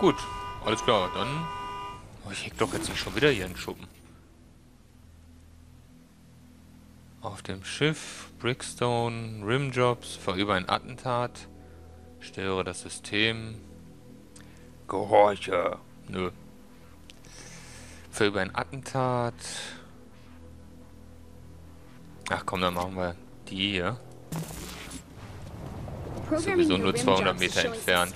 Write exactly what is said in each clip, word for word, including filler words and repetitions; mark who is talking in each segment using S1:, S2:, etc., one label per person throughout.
S1: Gut, alles klar, dann... Oh, ich heck doch jetzt nicht schon wieder hier in den Schuppen. Auf dem Schiff, Brickstone, Rimjobs, verübe ein Attentat, störe das System, gehorche. Nö. Verübe ein Attentat. Ach komm, dann machen wir die hier. Sowieso nur zweihundert Meter entfernt.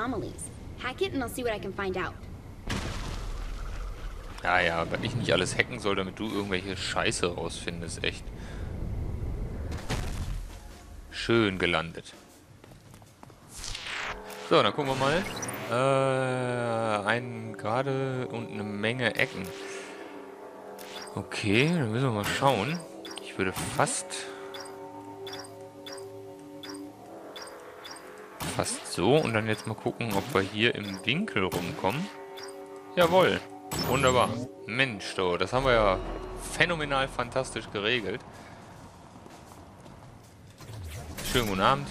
S1: Ja, ja, wenn ich nicht alles hacken soll, damit du irgendwelche Scheiße rausfindest, echt. Schön gelandet. So, dann gucken wir mal. Äh, ein gerade und eine Menge Ecken. Okay, dann müssen wir mal schauen. Ich würde fast... Fast so und dann jetzt mal gucken, ob wir hier im Winkel rumkommen. Jawohl. Wunderbar. Mensch, do, das haben wir ja phänomenal fantastisch geregelt. Schönen guten Abend.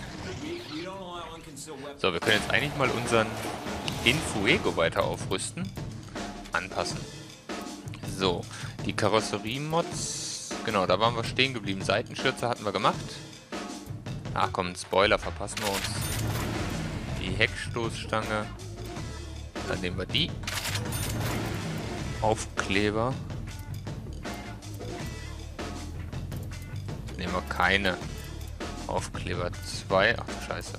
S1: So, wir können jetzt eigentlich mal unseren Infuego weiter aufrüsten. Anpassen. So, die Karosserie-Mods. Genau, da waren wir stehen geblieben. Seitenschürze hatten wir gemacht. Ach komm, Spoiler, verpassen wir uns. Die Heckstoßstange. Dann nehmen wir die. Aufkleber. Nehmen wir keine. Aufkleber zwei. Ach du Scheiße.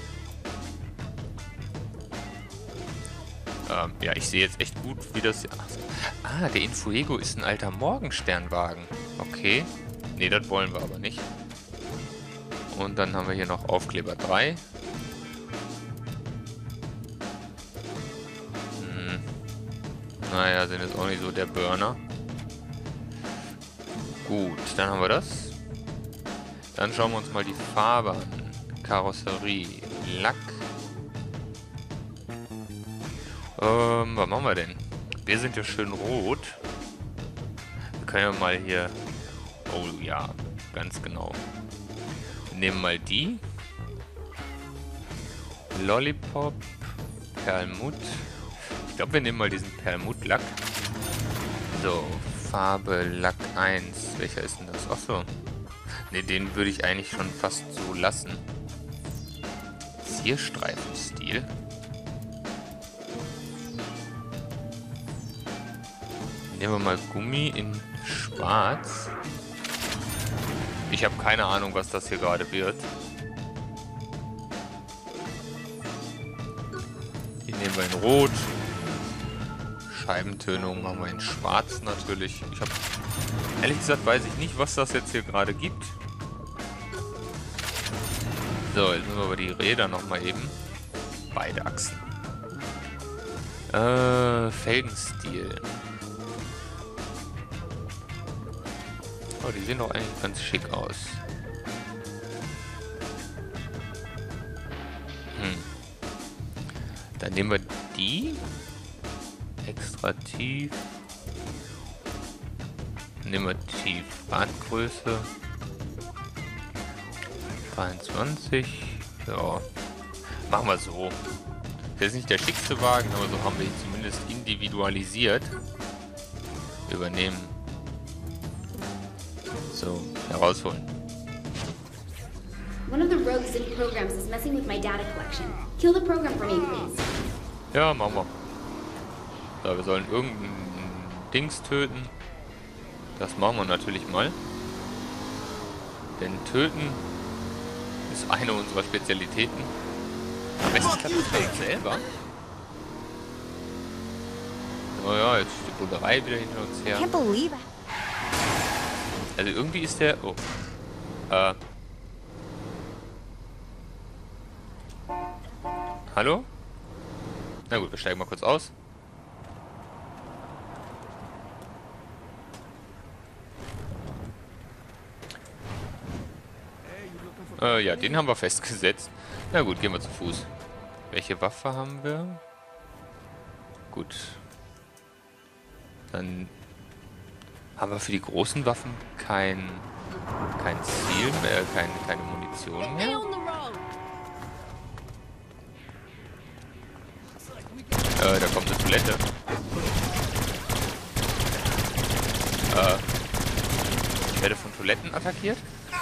S1: Ähm, ja, ich sehe jetzt echt gut, wie das... Ah, der Infuego ist ein alter Morgensternwagen. Okay. Ne, das wollen wir aber nicht. Und dann haben wir hier noch Aufkleber drei. Hm. Naja, sind jetzt auch nicht so der Burner. Gut, dann haben wir das. Dann schauen wir uns mal die Farbe an. Karosserie, Lack. Ähm, was machen wir denn? Wir sind ja schön rot. Wir können ja mal hier... Oh ja, ganz genau. Wir nehmen mal die. Lollipop, Perlmutt. Ich glaube, wir nehmen mal diesen Perlmutt-Lack. So, Farbe Lack eins. Welcher ist denn das? Achso. Ne, den würde ich eigentlich schon fast so lassen. Zierstreifenstil. Nehmen wir mal Gummi in schwarz. Ich habe keine Ahnung, was das hier gerade wird. Die nehmen wir in rot. Scheibentönung machen wir in schwarz natürlich. Ich habe ehrlich gesagt weiß ich nicht, was das jetzt hier gerade gibt. So, jetzt müssen wir aber die Räder nochmal eben. Beide Achsen. Äh, Felgenstil. Oh, die sehen doch eigentlich ganz schick aus. Hm. Dann nehmen wir die. Extra tief. Nehmen wir tief. Radgröße. dreiundzwanzig. Ja. Machen wir so. Das ist nicht der schickste Wagen, aber so haben wir ihn zumindest individualisiert. Übernehmen. So, herausholen. One of the rogues in programs is messing with my data collection. Kill the program for me, please. Ja, machen wir. So, wir sollen irgendein Dings töten. Das machen wir natürlich mal. Denn töten ist eine unserer Spezialitäten. Am besten klappt das Feld selber. Oh ja, jetzt ist die Bullerei wieder hinter uns her. Also irgendwie ist der... Oh. Äh. Hallo? Na gut, wir steigen mal kurz aus. Äh, ja, den haben wir festgesetzt. Na gut, gehen wir zu Fuß. Welche Waffe haben wir? Gut. Dann haben wir für die großen Waffen kein, kein Ziel mehr, kein, keine Munition mehr. Äh, da kommt eine Toilette. Äh, ich werde von Toiletten attackiert.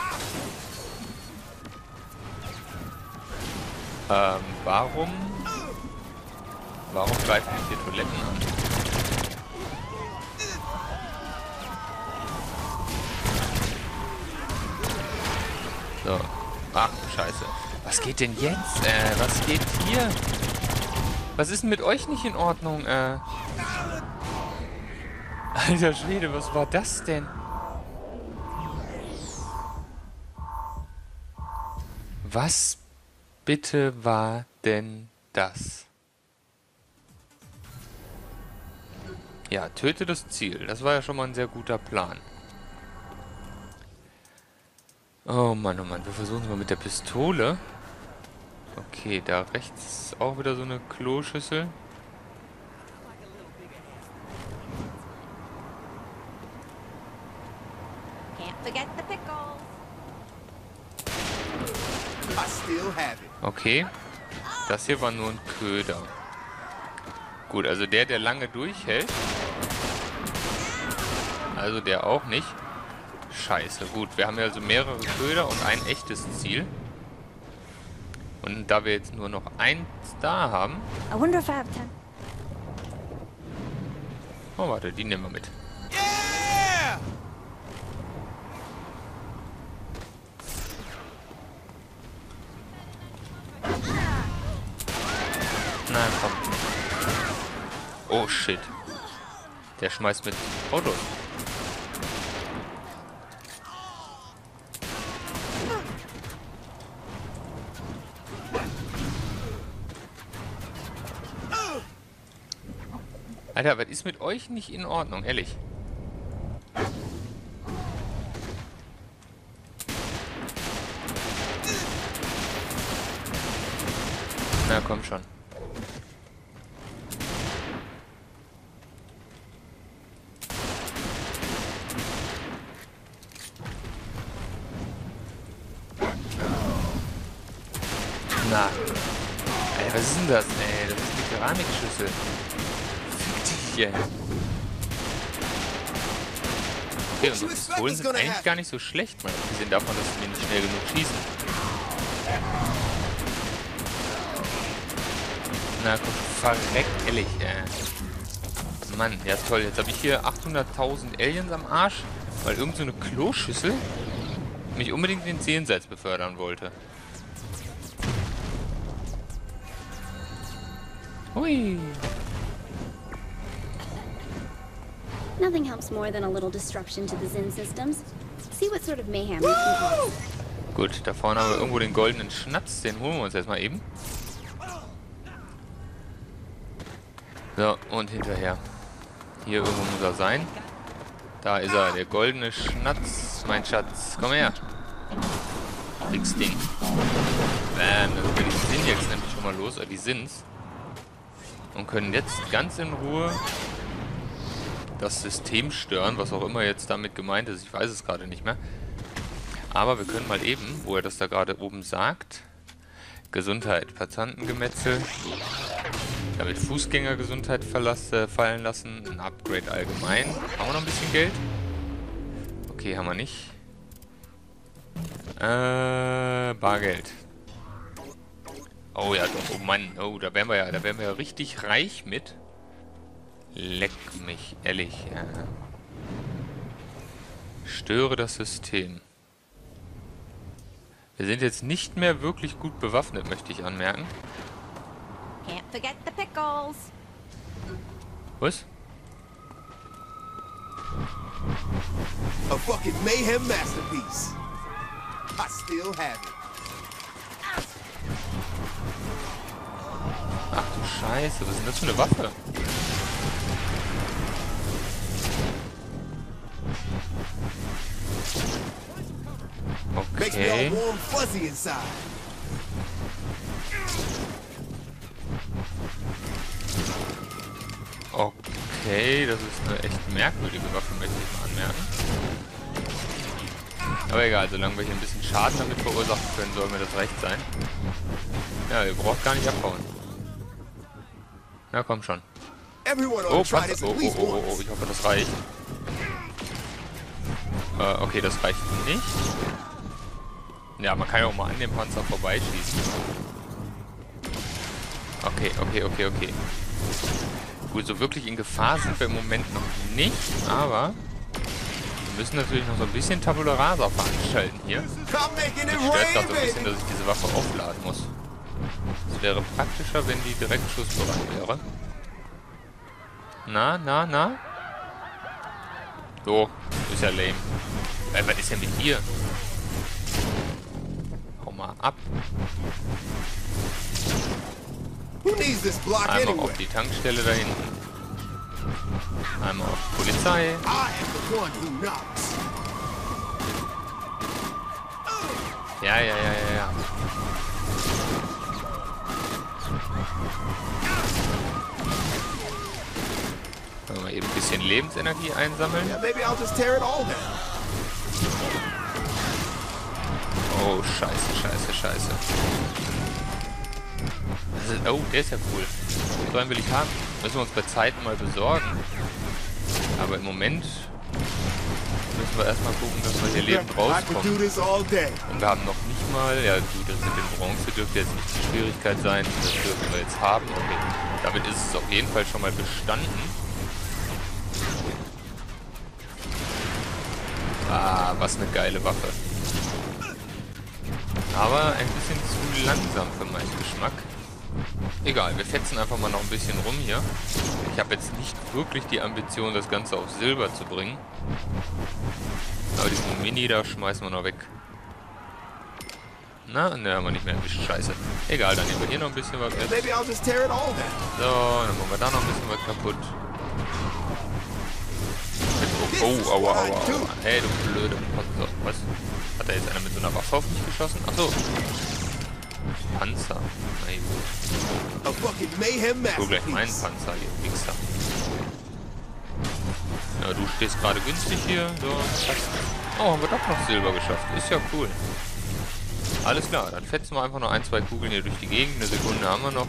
S1: Ähm, warum? Warum greifen mich hier Toiletten an? So. Ach, scheiße. Was geht denn jetzt? Äh, was geht hier? Was ist denn mit euch nicht in Ordnung? Äh. Alter Schwede, was war das denn? Was bitte war denn das? Ja, töte das Ziel. Das war ja schon mal ein sehr guter Plan. Oh Mann, oh Mann. Wir versuchen es mal mit der Pistole. Okay, da rechts ist auch wieder so eine Kloschüssel. Okay. Das hier war nur ein Köder. Gut, also der, der lange durchhält. Also der auch nicht. Scheiße, gut. Wir haben ja also mehrere Köder und ein echtes Ziel. Und da wir jetzt nur noch eins da haben... Oh, warte, die nehmen wir mit. Yeah! Na, komm. Oh, shit. Der schmeißt mit Autos. Alter, was ist mit euch nicht in Ordnung, ehrlich? Na, komm schon. Na. Ey, was ist denn das? Ey, das ist eine Keramikschüssel. Yeah. Okay, unsere Pistolen sind eigentlich gar nicht so schlecht, mal abgesehen davon, dass sie nicht schnell genug schießen. Na komm, verreckt, ehrlich, äh. Mann, ja toll, jetzt habe ich hier achthunderttausend Aliens am Arsch, weil irgend so eine Kloschüssel mich unbedingt ins Jenseits befördern wollte. Hui.
S2: Nothing helps more than a little disruption to the Zin systems. See what sort of mayhem you can cause.
S1: Gut, da vorne haben wir irgendwo den goldenen Schnatz. Den holen wir uns erstmal eben. So, und hinterher. Hier irgendwo muss er sein. Da ist er, der goldene Schnatz, mein Schatz. Komm her. Nix Ding. Bam, dann sind wir die Sinjaks nämlich schon mal los, oder die Sins. Und können jetzt ganz in Ruhe das System stören, was auch immer jetzt damit gemeint ist. Ich weiß es gerade nicht mehr. Aber wir können mal eben, wo er das da gerade oben sagt, Gesundheit, Passantengemetzel, damit Fußgängergesundheit verlass, äh, fallen lassen, ein Upgrade allgemein. Haben wir noch ein bisschen Geld? Okay, haben wir nicht. Äh, Bargeld. Oh ja, doch, oh Mann, oh, da wären wir ja, da wären wir ja richtig reich mit. Leck mich, ehrlich. Ja. Störe das System. Wir sind jetzt nicht mehr wirklich gut bewaffnet, möchte ich anmerken.
S3: Can't forget the pickles.
S1: Was?
S4: A fucking mayhem masterpiece. I still have it.
S1: Ach du Scheiße, was ist denn das für eine Waffe? Okay. Okay, das ist eine echt merkwürdige Waffe, möchte ich mal anmerken. Aber egal, solange wir hier ein bisschen Schaden damit verursachen können, soll mir das recht sein. Ja, ihr braucht gar nicht abbauen. Na komm schon.
S4: Everyone
S1: Oh,
S4: ought to try
S1: Panzer.
S4: this
S1: Oh,
S4: at
S1: oh,
S4: least
S1: oh, oh, oh,
S4: once.
S1: ich hoffe, das reicht. Äh, okay, das reicht nicht. Ja, man kann ja auch mal an dem Panzer vorbeischießen. Okay, okay, okay, okay. Gut, so wirklich in Gefahr sind wir im Moment noch nicht, aber wir müssen natürlich noch so ein bisschen Tabula Rasa veranstalten hier.
S4: I'm making
S1: Mich
S4: it
S1: stört
S4: rain,
S1: gerade so ein bisschen,
S4: baby.
S1: dass ich diese Waffe aufladen muss. Es wäre praktischer, wenn die direkt schussbereit wäre. Na, na, na? So, ist ja lame. Ey, was ist denn mit dir? Hau mal ab.
S4: Who needs this block
S1: Einmal
S4: anyway?
S1: auf die Tankstelle da hinten. Einmal auf die Polizei.
S4: I am the one who knocks.
S1: Ja, ja, ja, ja, ja. Können wir mal eben ein bisschen Lebensenergie einsammeln.
S4: Yeah, maybe I'll just tear it all down.
S1: Oh, scheiße, scheiße, scheiße. Das ist, oh, der ist ja cool. So einen will ich haben. Müssen wir uns bei Zeiten mal besorgen. Aber im Moment müssen wir erstmal gucken, dass wir hier lebend
S4: I could do
S1: rauskommen.
S4: this all day.
S1: Und wir haben noch nicht mal, ja gut, das mit dem Bronze dürfte jetzt nicht die Schwierigkeit sein. Das dürfen wir jetzt haben. Okay, damit ist es auf jeden Fall schon mal bestanden. Ah, was eine geile Waffe. Aber ein bisschen zu langsam für meinen Geschmack. Egal, wir fetzen einfach mal noch ein bisschen rum hier. Ich habe jetzt nicht wirklich die Ambition, das Ganze auf Silber zu bringen. Aber diesen Mini da schmeißen wir noch weg. Na, ne, haben wir nicht mehr erwischt. Scheiße. Egal, dann nehmen wir hier noch ein bisschen was mit.
S4: Maybe I'll just tear it all down.
S1: So, dann machen wir da noch ein bisschen was kaputt. Oh, oh, aua, aua, aua. Hey, du blöde Panzer. Was? Hat da jetzt einer mit so einer Waffe auf mich geschossen? Achso. Panzer. Na gut.
S4: A fucking mayhem
S1: Ich hol gleich meinen
S4: masterpiece.
S1: Panzer hier, Wichser. Ja, du stehst gerade günstig hier. So. Oh, haben wir doch noch Silber geschafft. Ist ja cool. Alles klar, dann fetzen wir einfach noch ein, zwei Kugeln hier durch die Gegend. Eine Sekunde haben wir noch.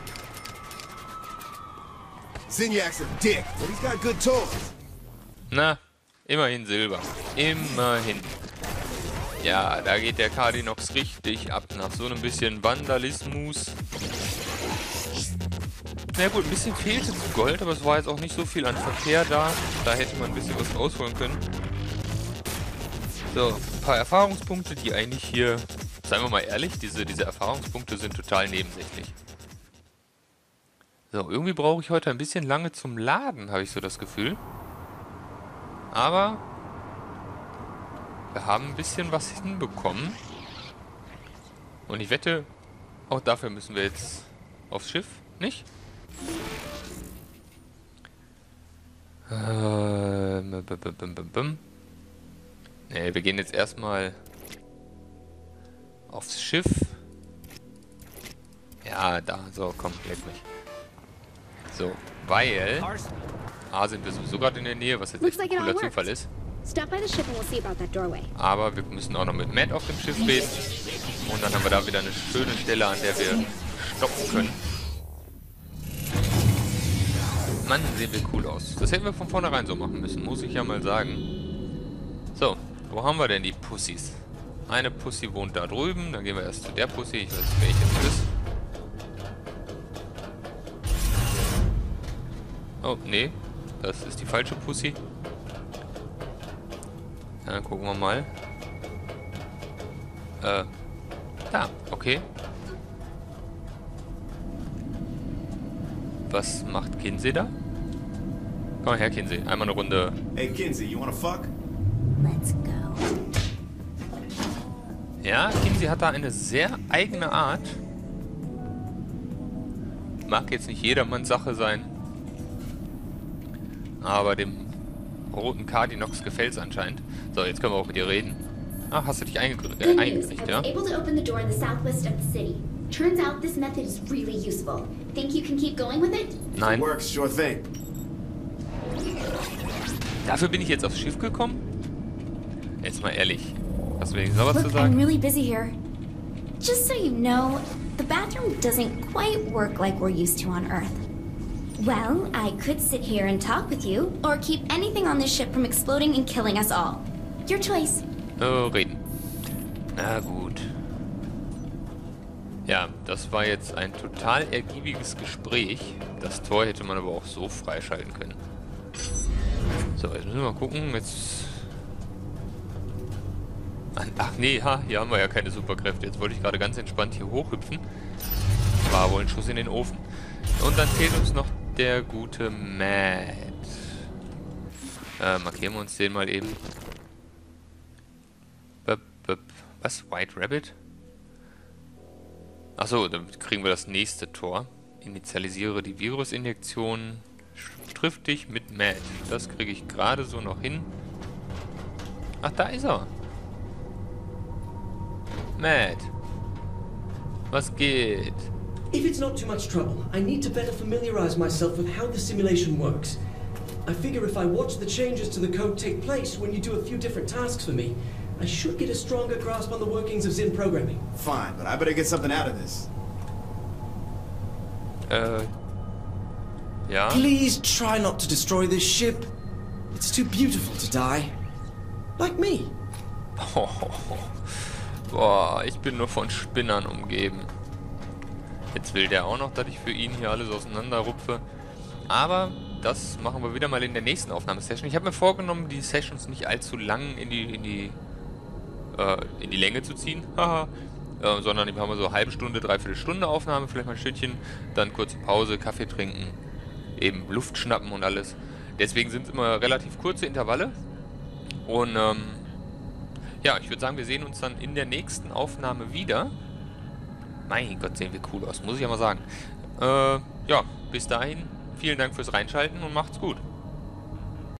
S4: Zinniac's a dick, but he's got good toys.
S1: Na, immerhin Silber. Immerhin. Ja, da geht der Cardinox richtig ab nach so einem bisschen Vandalismus. Na gut, ein bisschen fehlte zu Gold, aber es war jetzt auch nicht so viel an Verkehr da. Da hätte man ein bisschen was rausholen können. So, ein paar Erfahrungspunkte, die eigentlich hier, seien wir mal ehrlich, diese, diese Erfahrungspunkte sind total nebensächlich. So, irgendwie brauche ich heute ein bisschen lange zum Laden, habe ich so das Gefühl. Aber wir haben ein bisschen was hinbekommen. Und ich wette, auch dafür müssen wir jetzt aufs Schiff, nicht? Ähm, bum, bum, bum, bum. Ne, wir gehen jetzt erstmal aufs Schiff. Ja, da, so, komm, leck mich. So, weil A, sind wir sowieso gerade in der Nähe, was jetzt echt ein cooler Zufall ist.
S2: Stop by the ship and we'll see about that doorway.
S1: Aber wir müssen auch noch mit Matt auf dem Schiff reden. Und dann haben wir da wieder eine schöne Stelle, an der wir stoppen können. Mann, sehen wir cool aus. Das hätten wir von vornherein so machen müssen, muss ich ja mal sagen. So, wo haben wir denn die Pussys? Eine Pussy wohnt da drüben. Dann gehen wir erst zu der Pussy. Ich weiß nicht, welche das ist. Oh, nee. Das ist die falsche Pussy. Dann gucken wir mal. Äh. Da, okay. Was macht Kinsey da? Komm mal her, Kinsey. Einmal eine Runde.
S5: Hey, Kinsey, you wanna fuck?
S2: Let's go.
S1: Ja, Kinsey hat da eine sehr eigene Art. Mag jetzt nicht jedermanns Sache sein. Aber dem roten Cardinox gefällt es anscheinend. So, jetzt können wir auch mit dir reden. Ah, hast du dich eingekriegt, äh,
S2: Good news.
S1: eingekriegt,
S2: I
S1: ja?
S2: was able to open the door in the southwest of the city. Turns out this method is really useful. Think you can keep going with it?
S1: Nein.
S5: Works, sure thing.
S1: Dafür bin ich jetzt aufs Schiff gekommen? Jetzt mal ehrlich. Hast du wenigstens noch was zu
S2: Look, I'm
S1: sagen?
S2: really busy here. Just so you know, the bathroom doesn't quite work like we're used to on Earth. Well, I could sit here and talk with you, or keep anything on this ship from exploding and killing us all. Your choice.
S1: Oh, reden. Na gut. Ja, das war jetzt ein total ergiebiges Gespräch. Das Tor hätte man aber auch so freischalten können. So, jetzt müssen wir mal gucken. Jetzt... Ach nee, ha, hier haben wir ja keine Superkräfte. Jetzt wollte ich gerade ganz entspannt hier hochhüpfen. War wohl ein Schuss in den Ofen. Und dann fehlt uns noch der gute Matt. Äh, markieren wir uns den mal eben. Bup, bup. Was? White Rabbit? Achso, dann kriegen wir das nächste Tor. Initialisiere die Virusinjektion. Triff dich mit Matt. Das kriege ich gerade so noch hin. Ach, da ist er. Matt. Was geht?
S6: If it's not too much trouble, I need to better familiarize myself with how the simulation works. I figure if I watch the changes to the code take place when you do a few different tasks for me, I should get a stronger grasp on the workings of Zin programming.
S5: Fine, but I better get something out of this.
S1: Äh... Ja?
S6: Please try not to destroy this ship. It's too beautiful to die. Like me.
S1: Oh, boah, ich bin nur von Spinnern umgeben. Jetzt will der auch noch, dass ich für ihn hier alles auseinanderrupfe. Aber das machen wir wieder mal in der nächsten Aufnahmesession. Ich habe mir vorgenommen, die Sessions nicht allzu lang in die in die äh, in die Länge zu ziehen. Haha. äh, sondern die haben wir so eine halbe Stunde, dreiviertel Stunde Aufnahme, vielleicht mal ein Stündchen, dann kurze Pause, Kaffee trinken, eben Luft schnappen und alles. Deswegen sind es immer relativ kurze Intervalle. Und ähm, ja, ich würde sagen, wir sehen uns dann in der nächsten Aufnahme wieder. Mein Gott, sehen wir cool aus, muss ich ja mal sagen. Äh, ja, bis dahin, vielen Dank fürs Reinschalten und macht's gut.